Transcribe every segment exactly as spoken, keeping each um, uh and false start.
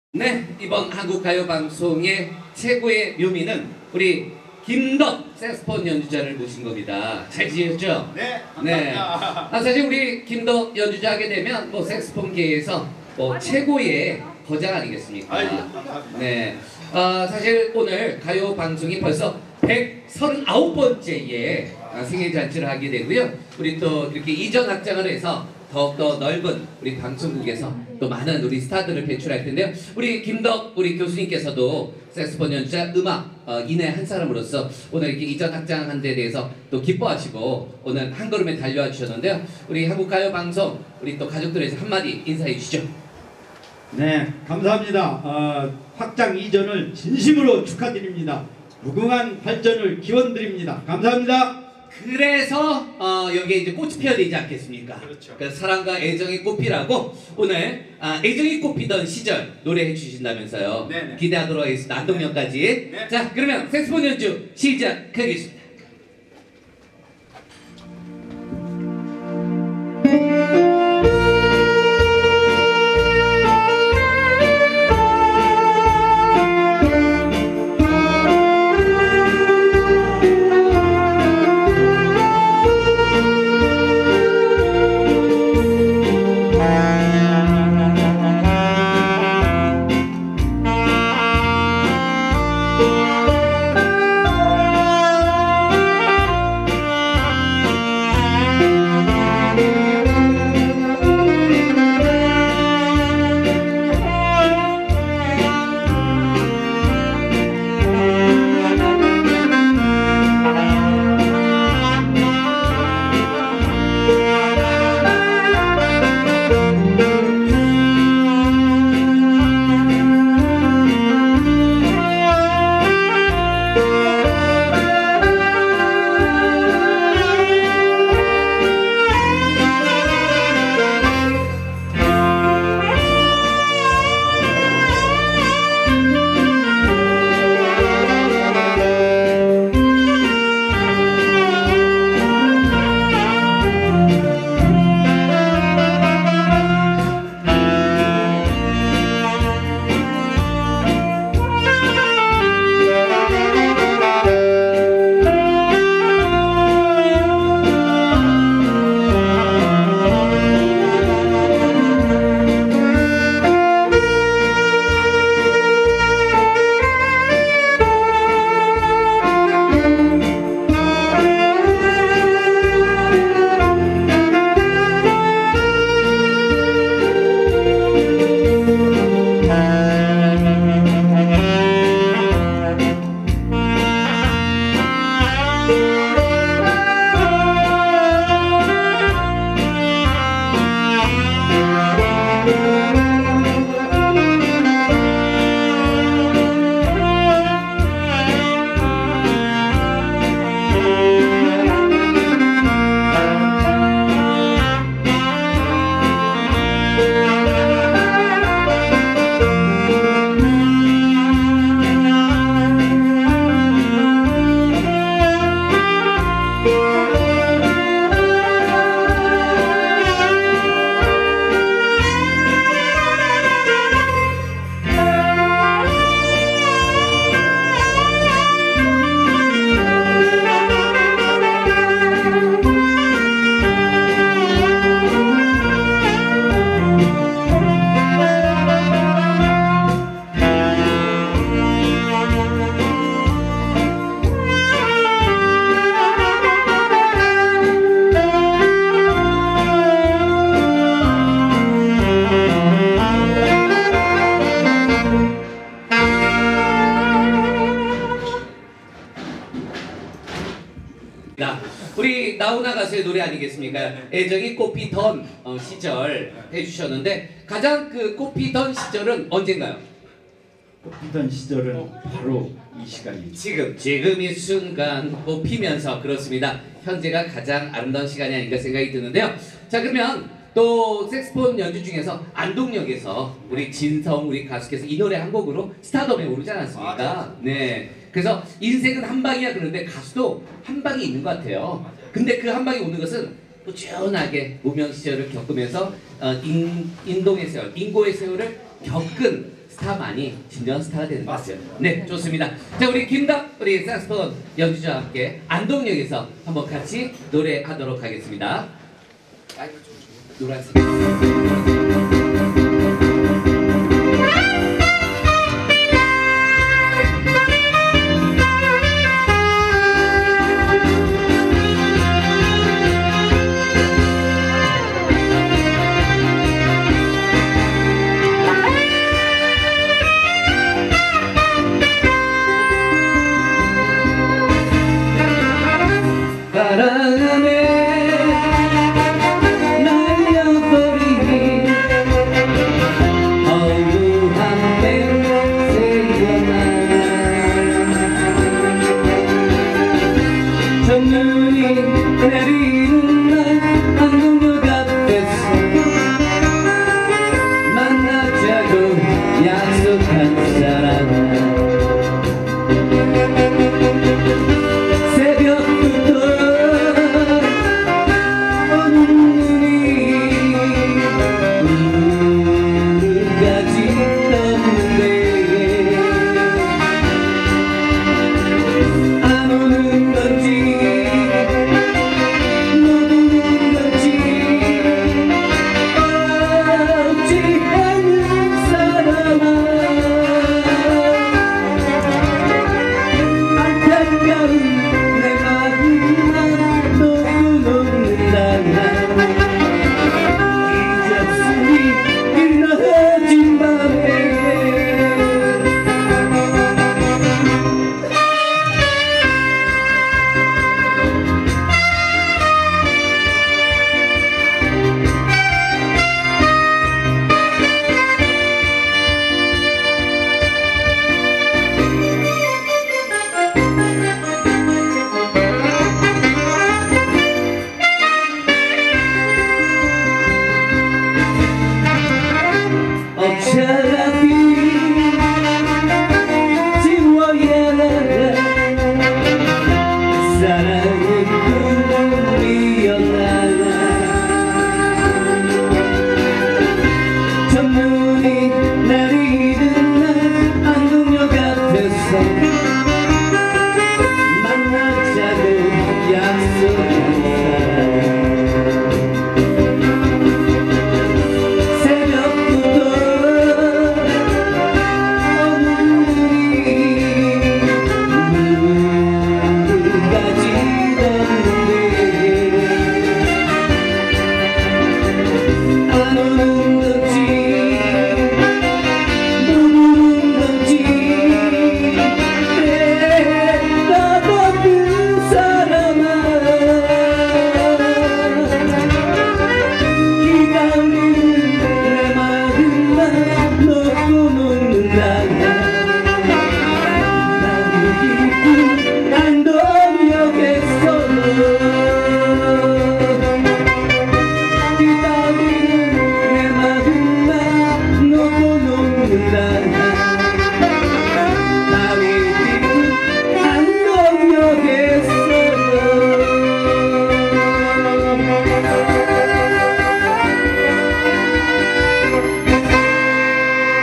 네, 이번 한국가요방송의 최고의 묘미는 우리 김덕 색스폰 연주자를 모신 겁니다. 잘 지냈죠? 네, 감사합니다. 네. 아, 사실 우리 김덕 연주자 하게 되면 뭐 색스폰계에서 뭐 최고의 거장 아니겠습니까? 아이고, 감사합니다. 네. 아, 사실 오늘 가요방송이 벌써 백삼십구 번째의 생일잔치를 하게 되고요. 우리 또 이렇게 이전 확장을 해서 더욱더 넓은 우리 방송국에서 또 많은 우리 스타들을 배출할 텐데요. 우리 김덕 우리 교수님께서도 색스폰 연주자 음악 어, 인의 한 사람으로서 오늘 이렇게 이전 확장한 데 대해서 또 기뻐하시고 오늘 한 걸음에 달려와 주셨는데요. 우리 한국가요방송 우리 또 가족들에서 한마디 인사해 주시죠. 네, 감사합니다. 어, 확장 이전을 진심으로 축하드립니다. 무궁한 발전을 기원드립니다. 감사합니다. 그래서 어, 여기에 이제 꽃이 피어야 되지 않겠습니까? 그렇죠. 그래서 사랑과 애정의 꽃피라고 오늘 아, 애정이 꽃피던 시절 노래해 주신다면서요. 네네. 기대하도록 하겠습니다. 안동역까지. 네. 자, 그러면 색스폰 연주 시작하겠습니다. 우리 나훈아 가수의 노래 아니겠습니까? 애정이 꽃피던 어, 시절 해주셨는데 가장 그 꽃피던 시절은 언젠가요? 꽃피던 시절은 바로 이 시간입니다. 지금 지금 이 순간 꽃피면서 그렇습니다. 현재가 가장 아름다운 시간이 아닌가 생각이 드는데요. 자, 그러면 또 색스폰 연주 중에서 안동역에서 우리 진성 우리 가수께서 이 노래 한 곡으로 스타덤에 오르지 않았습니까? 맞아. 네. 그래서 인생은 한 방이야 그러는데 가수도 한 방이 있는 것 같아요. 근데 그 한 방이 오는 것은 꾸준하게 무명 시절을 겪으면서 어, 인, 인동의 세월, 인고의 세월을 겪은 스타만이 진정한 스타가 되는 것 같아요. 네, 좋습니다. 자, 우리 김답 우리 색소폰 연주자와 함께 안동역에서 한번 같이 노래하도록 하겠습니다. 노란색.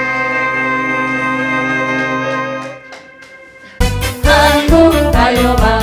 달려봐